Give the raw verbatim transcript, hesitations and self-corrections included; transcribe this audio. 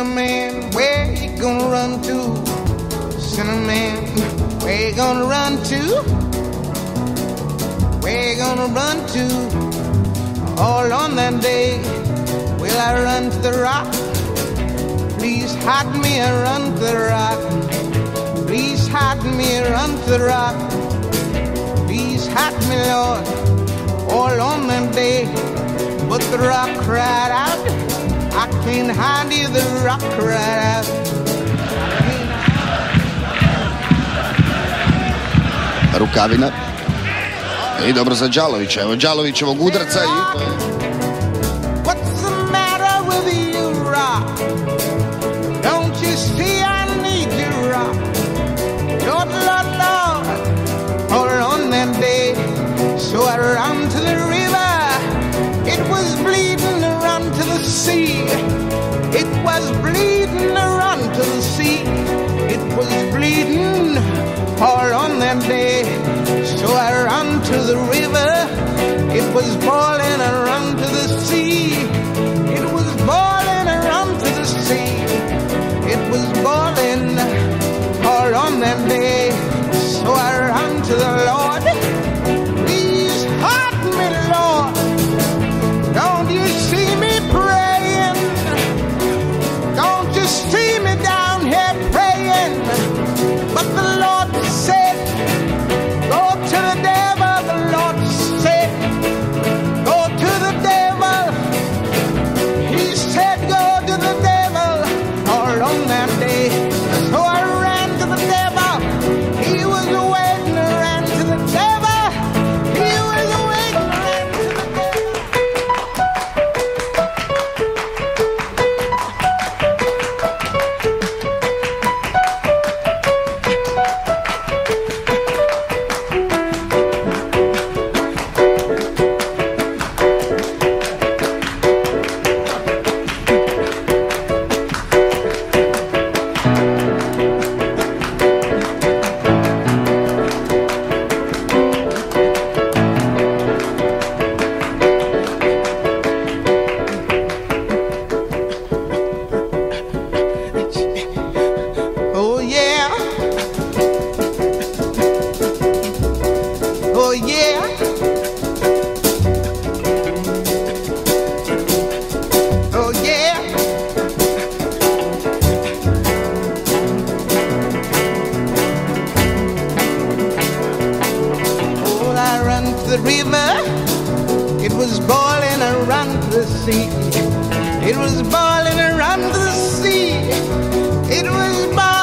Cinnamon, where you gonna run to? Cinnamon, where you gonna run to? Where you gonna run to? All on that day, will I run to the rock? Please hide me and run to the rock. Please hide me and run to the rock. Please hide me, Lord, all on that day. But the rock cried out, I can't hide you, the rock cried out. Rukavina. I dobro za Đalovića. Evo Đalovićevog udarca i... What's the matter with you, rock? Don't you see I need you, rock? Lord, Lord, Lord, all on that day. So I ran to the river. It was bleeding to run to the sea. It was bleeding to run to the sea. It was bleeding all on that day. So I ran to the river. It was boiling and run to the sea. It was boiling and run to the sea. It was boiling all on that day. So I ran to the Lord. Please help me, Lord. Don't you see me praying? Don't you see me down here praying? But the Lord said, go to the devil. The Lord said, go to the devil. He said, go to the devil all on that day. So I ran to the devil. He was waiting. I ran to the devil. He was waiting. I ran to the Oh yeah. Oh yeah. Oh yeah. Oh, I ran to the river. It was boiling. I ran to the sea. It was boiling. I ran to the sea. It was boiling.